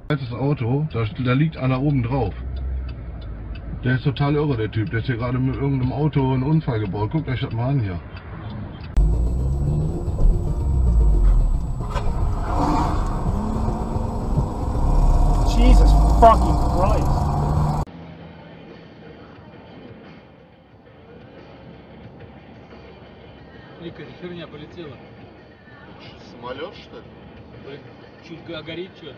Das Auto, da liegt einer oben drauf. Der ist total irre, der Typ. Der ist hier gerade mit irgendeinem Auto einen Unfall gebaut. Guckt euch das mal an hier. Jesus fucking Christ. Игорь, херня полетела. Самолет, что ли? Чуть горит что-то.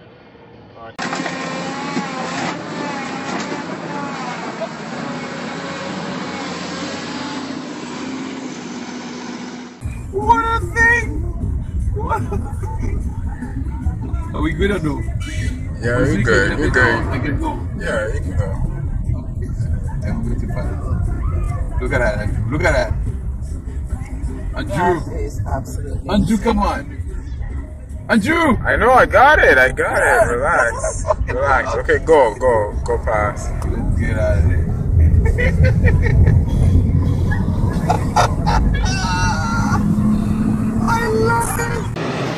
What a thing! What a thing! Are we good or no? Yeah, you're good. You're good. I can go. Yeah, you can go. I'm going to find. Look at that, Andrew. Look at that. Andrew. That is absolutely Andrew, come on. Andrew! I know, I got it. Relax. Relax. Okay, go past. Let's get out of there. I love it!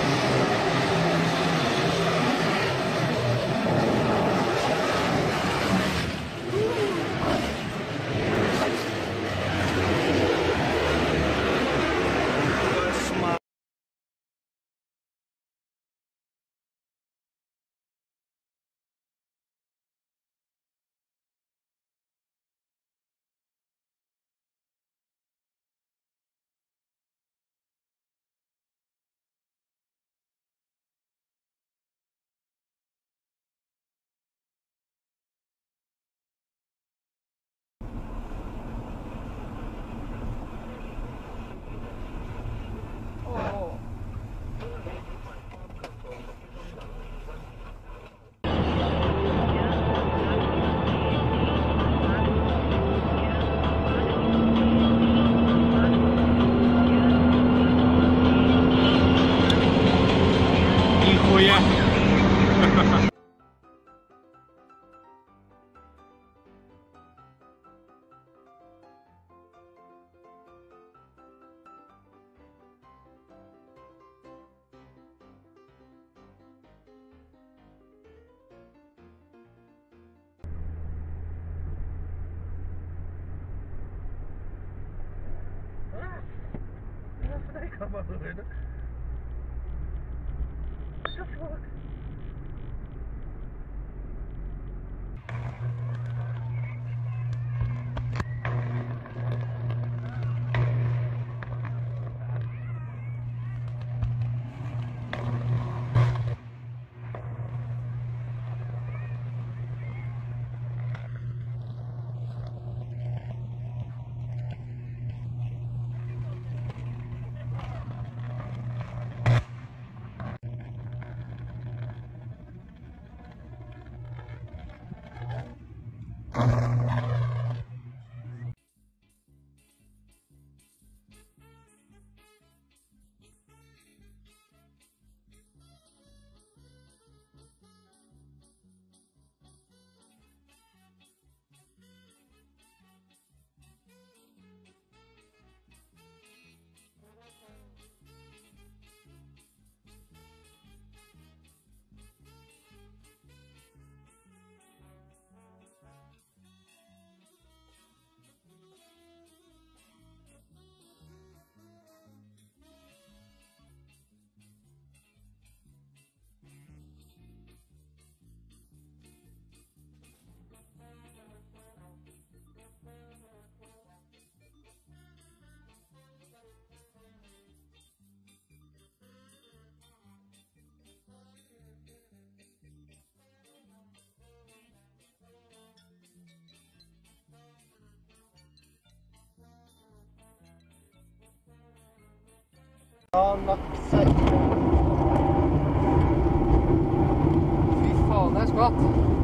Fy faen, det er skvatt.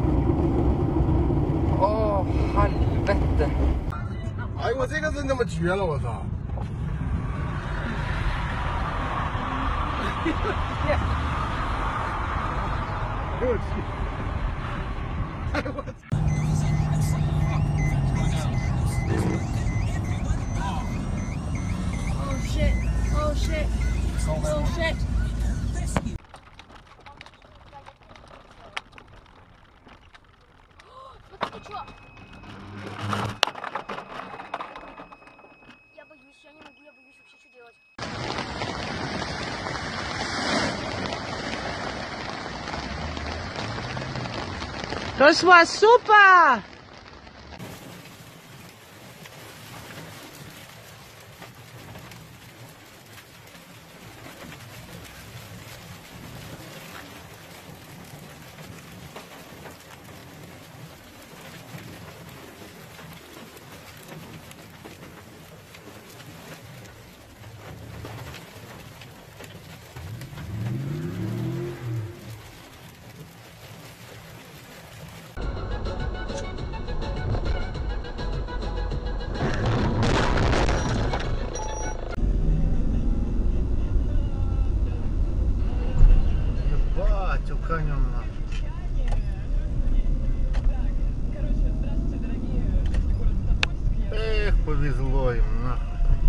Åh, helvete. Ey, 我这个是那么绝了，我操！哎呦我去！哎呦我操！ Oh shit. Oh shit. делать. Das war super! Ебать, уканем на. Эх, повезло им, нахуй.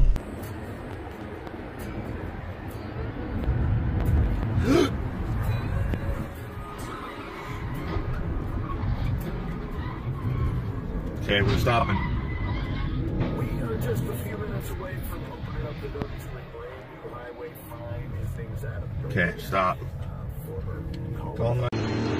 Okay, we're stopping. We are just a few minutes away from opening up the door to a brand new highway fine if things add up. Okay, stop. Call my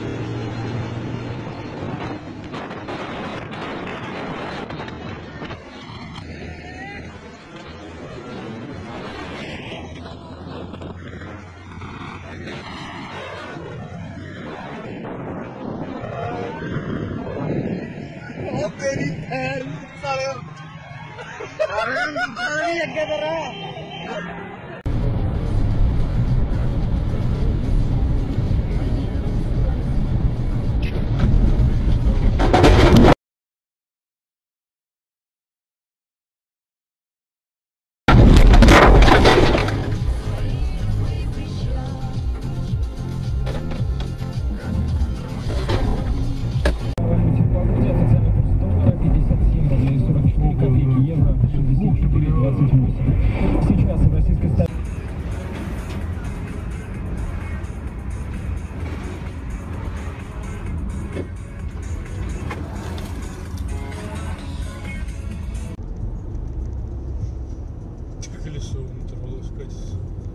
Колесо оторвалось, катится.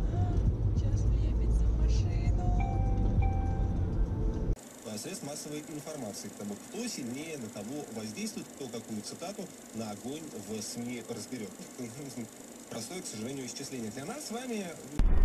Средств массовой информации к тому, кто сильнее на того воздействует, кто какую цитату на огонь в СМИ разберет. Простое, к сожалению, исчисление для нас с вами.